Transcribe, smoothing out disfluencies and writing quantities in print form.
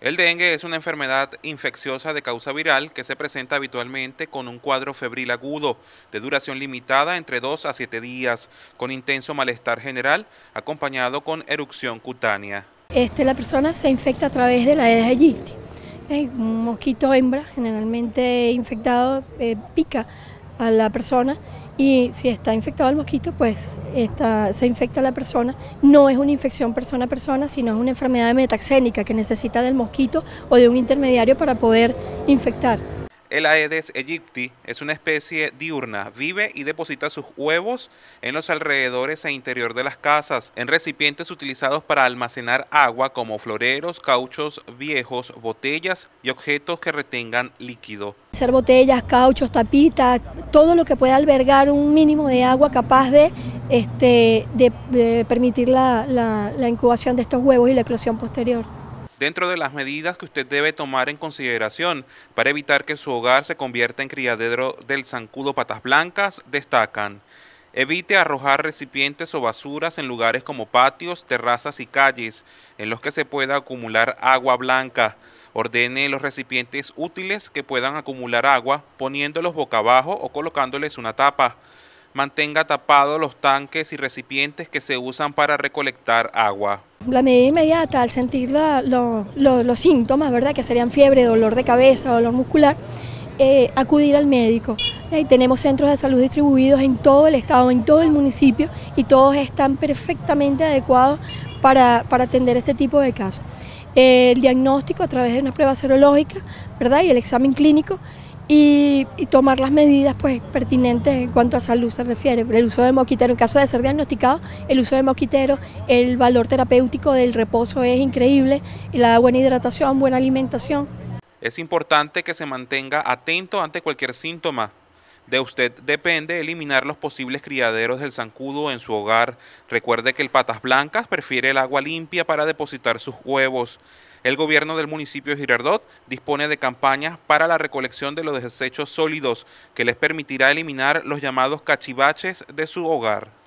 El dengue es una enfermedad infecciosa de causa viral que se presenta habitualmente con un cuadro febril agudo de duración limitada entre 2 a 7 días, con intenso malestar general acompañado con erupción cutánea. La persona se infecta a través de la Aedes aegypti. Un mosquito hembra, generalmente infectado, pica a la persona y si está infectado el mosquito, pues se infecta a la persona. No es una infección persona a persona, sino es una enfermedad metaxénica que necesita del mosquito o de un intermediario para poder infectar. El Aedes aegypti es una especie diurna, vive y deposita sus huevos en los alrededores e interior de las casas, en recipientes utilizados para almacenar agua como floreros, cauchos viejos, botellas y objetos que retengan líquido. Ser botellas, cauchos, tapitas, todo lo que pueda albergar un mínimo de agua capaz de permitir la incubación de estos huevos y la eclosión posterior. Dentro de las medidas que usted debe tomar en consideración para evitar que su hogar se convierta en criadero del zancudo patas blancas, destacan: evite arrojar recipientes o basuras en lugares como patios, terrazas y calles, en los que se pueda acumular agua blanca. Ordene los recipientes útiles que puedan acumular agua, poniéndolos boca abajo o colocándoles una tapa. Mantenga tapados los tanques y recipientes que se usan para recolectar agua. La medida inmediata, al sentir los síntomas, ¿verdad?, que serían fiebre, dolor de cabeza, dolor muscular, acudir al médico. Tenemos centros de salud distribuidos en todo el estado, en todo el municipio, y todos están perfectamente adecuados para atender este tipo de casos. El diagnóstico a través de una prueba serológica, ¿verdad?, y el examen clínico, y tomar las medidas pues pertinentes en cuanto a salud se refiere. El uso de mosquitero, en caso de ser diagnosticado, el uso de mosquitero, el valor terapéutico del reposo es increíble, la buena hidratación, buena alimentación. Es importante que se mantenga atento ante cualquier síntoma. De usted depende eliminar los posibles criaderos del zancudo en su hogar. Recuerde que el patas blancas prefiere el agua limpia para depositar sus huevos. El gobierno del municipio de Girardot dispone de campañas para la recolección de los desechos sólidos que les permitirá eliminar los llamados cachivaches de su hogar.